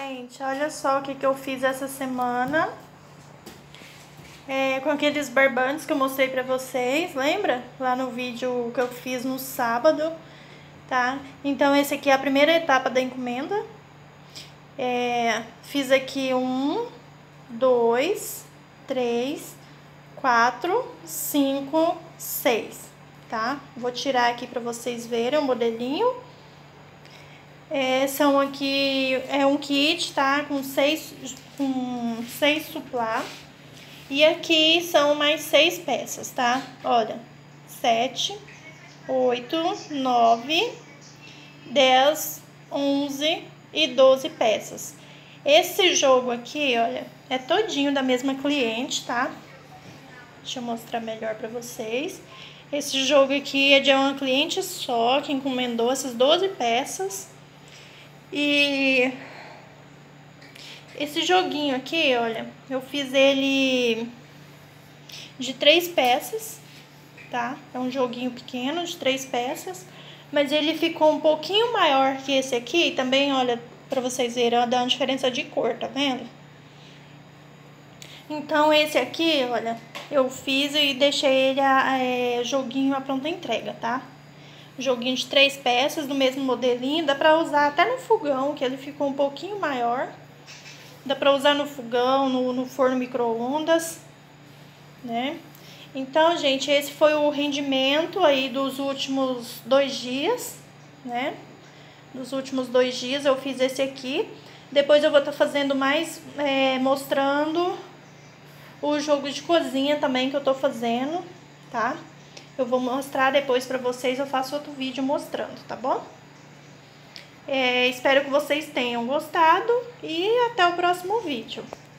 Gente, olha só o que eu fiz essa semana. Com aqueles barbantes que eu mostrei pra vocês, lembra? Lá no vídeo que eu fiz no sábado, tá? Então esse aqui é a primeira etapa da encomenda. Fiz aqui 1, 2, 3, 4, 5, 6, tá? Vou tirar aqui pra vocês verem o modelinho. São aqui, um kit, tá? Com seis suplá. E aqui são mais 6 peças, tá? Olha, 7, 8, 9, 10, 11 e 12 peças. Esse jogo aqui, olha, é todinho da mesma cliente, tá? Deixa eu mostrar melhor pra vocês. Esse jogo aqui é de uma cliente só, que encomendou essas 12 peças. E esse joguinho aqui, olha, eu fiz ele de 3 peças, tá? É um joguinho pequeno de 3 peças, mas ele ficou um pouquinho maior que esse aqui. Também, olha, pra vocês verem, ó, dá uma diferença de cor, tá vendo? Então esse aqui, olha, eu fiz e deixei ele joguinho à pronta entrega, tá? Joguinho de 3 peças, do mesmo modelinho. Dá pra usar até no fogão, que ele ficou um pouquinho maior. Dá pra usar no fogão, no forno micro-ondas, né? Então, gente, esse foi o rendimento aí dos últimos 2 dias, né? Dos últimos 2 dias eu fiz esse aqui. Depois eu vou estar fazendo mais, mostrando o jogo de cozinha também que eu tô fazendo, tá? Eu vou mostrar depois pra vocês, eu faço outro vídeo mostrando, tá bom? Espero que vocês tenham gostado e até o próximo vídeo.